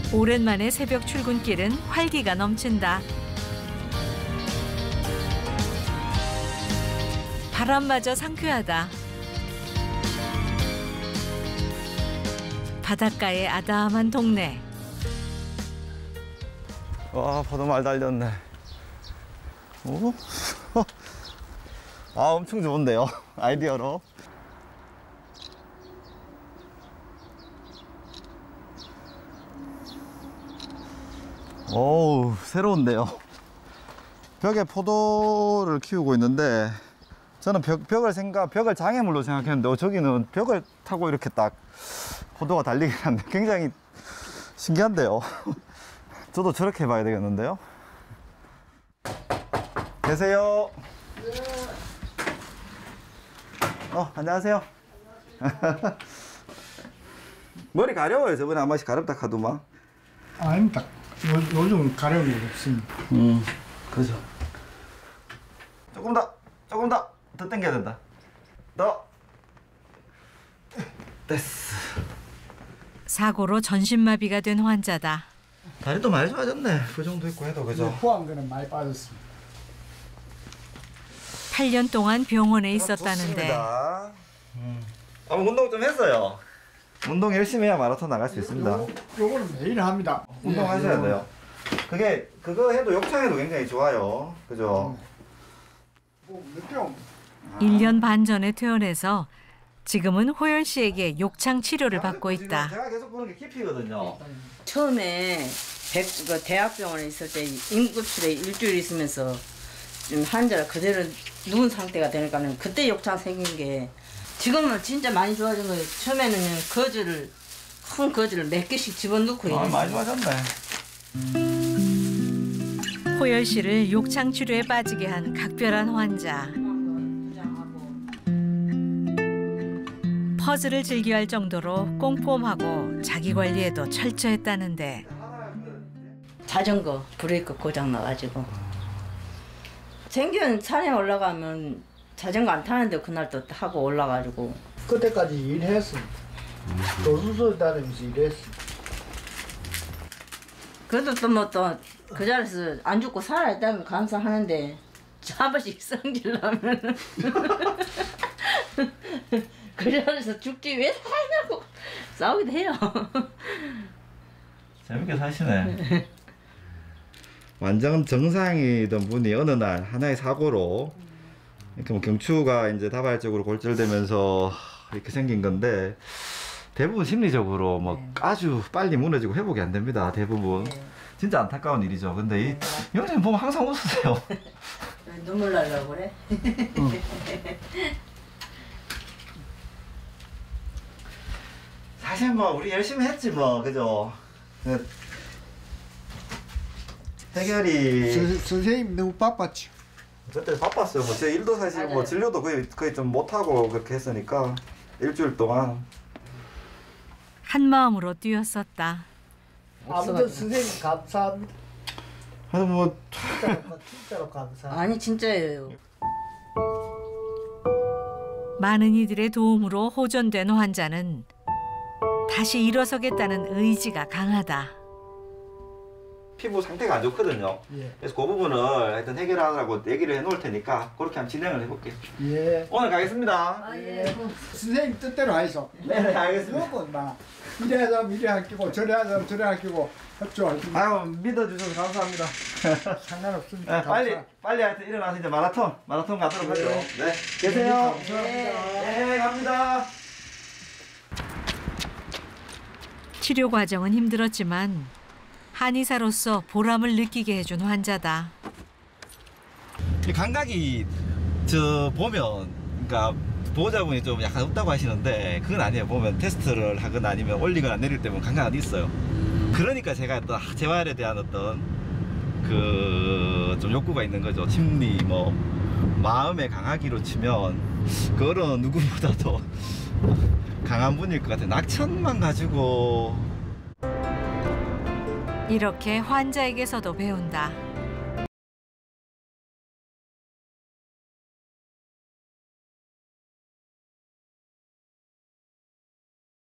오랜만에 새벽 출근길은 활기가 넘친다. 바람마저 상쾌하다. 바닷가의 아담한 동네. 와, 포도 말 달렸네. 오? 아, 엄청 좋은데요, 아이디어로. 오우, 새로운데요. 벽에 포도를 키우고 있는데 저는 벽을 장애물로 생각했는데 저기는 벽을 타고 이렇게 딱 포도가 달리게 하는데 굉장히 신기한데요. 저도 저렇게 해봐야 되겠는데요. 계세요? 안녕하세요. 머리 가려워요. 저번에 한 번씩 가렵다 하더만. 아닙니다. 요즘 가려운 게 없습니다. 그죠. 조금 더 당겨야 된다. 더. 됐어. 사고로 전신마비가 된 환자다. 다리도 많이 좋아졌네. 그 정도 있고 해도 그죠. 포한 거는 많이 빠졌습니다. 8년 동안 병원에 있었다는데. 운동 좀 했어요. 운동 열심히 해야 마라톤 나갈 수 있습니다. 요거는 매일 합니다. 운동하셔야 돼요. 그거 해도 욕창에도 굉장히 좋아요. 그죠? 몇 병? 1년 반 전에 퇴원해서 지금은 호열 씨에게 욕창 치료를 받고 있다. 제가 계속 보는 게 깊이거든요. 처음에 대학병원에 있을 때 응급실에 일주일 있으면서 좀 환자가 그대로 누운 상태가 되니까는 그때 욕창 생긴 게 지금은 진짜 많이 좋아진 거예요. 처음에는 큰 거즈를 몇 개씩 집어넣고 이랬어요. 많이 좋아졌네. 호열 씨를 욕창 치료에 빠지게 한 각별한 환자. 퍼즐을 즐겨할 정도로 꼼꼼하고 자기 관리에도 철저했다는데. 자전거 브레이크 고장 나가지고 생기는 산에 올라가면 자전거 안 타는데 그날 또 하고 올라가지고 그때까지 일했습니다. 도수소 다니면서 일했습니다. 그래도 또 뭐 또 그 자리에서 안 죽고 살아있다면 감사하는데 한 번씩 성질나면 그 자리에서 죽지 왜 살냐고 싸우기도 해요. 재밌게 사시네. 완전 정상이던 분이 어느 날 하나의 사고로 이렇게 뭐 경추가 이제 다발적으로 골절되면서 이렇게 생긴 건데 대부분 심리적으로 뭐 아주 빨리 무너지고 회복이 안 됩니다. 대부분. 진짜 안타까운 일이죠. 근데 이 형님 보면 항상 웃으세요. 눈물 나려고 그래? 사실 뭐 우리 열심히 했지 뭐 그죠. 해결이 선생님 너무 바빴죠. 그때 바빴어요. 뭐 제 일도 사실 뭐 진료도 거의 좀 못하고 그렇게 했으니까 일주일 동안 한 마음으로 뛰었었다. 아무튼 선생님 감사합니다. 아니 뭐 진짜로 감사합니다. 아니 진짜예요. 많은 이들의 도움으로 호전된 환자는 다시 일어서겠다는 의지가 강하다. 피부 상태가 안 좋거든요. 예. 그래서 그 부분을 하여튼 해결하라고 얘기를 해놓을 테니까 그렇게 한번 진행을 해볼게요. 예. 오늘 가겠습니다. 예. 선생님 뜻대로 하이소. 네, 알겠습니다. 요건 막 이래 하자면 이래 할끼고 저래 하자면 저래 할끼고 협조할끼고. 아유 믿어주셔서 감사합니다. 상관없습니다. 네, 빨리 하여튼 일어나서 이제 마라톤 가도록 하죠. 네, 계세요. 감사합니다. 네, 갑니다. 치료 과정은 힘들었지만 한의사로서 보람을 느끼게 해준 환자다. 이 감각이 보면 그러니까 보호자분이 좀 약간 없다고 하시는데 그건 아니에요. 보면 테스트를 하거나 아니면 올리거나 내릴 때 보면 감각은 있어요. 그러니까 제가 또 재활에 대한 어떤 좀 욕구가 있는 거죠. 심리 뭐 마음의 강하기로 치면 그 어느 누구보다도 강한 분일 것 같아요. 낙천만 가지고 이렇게 환자에게서도 배운다.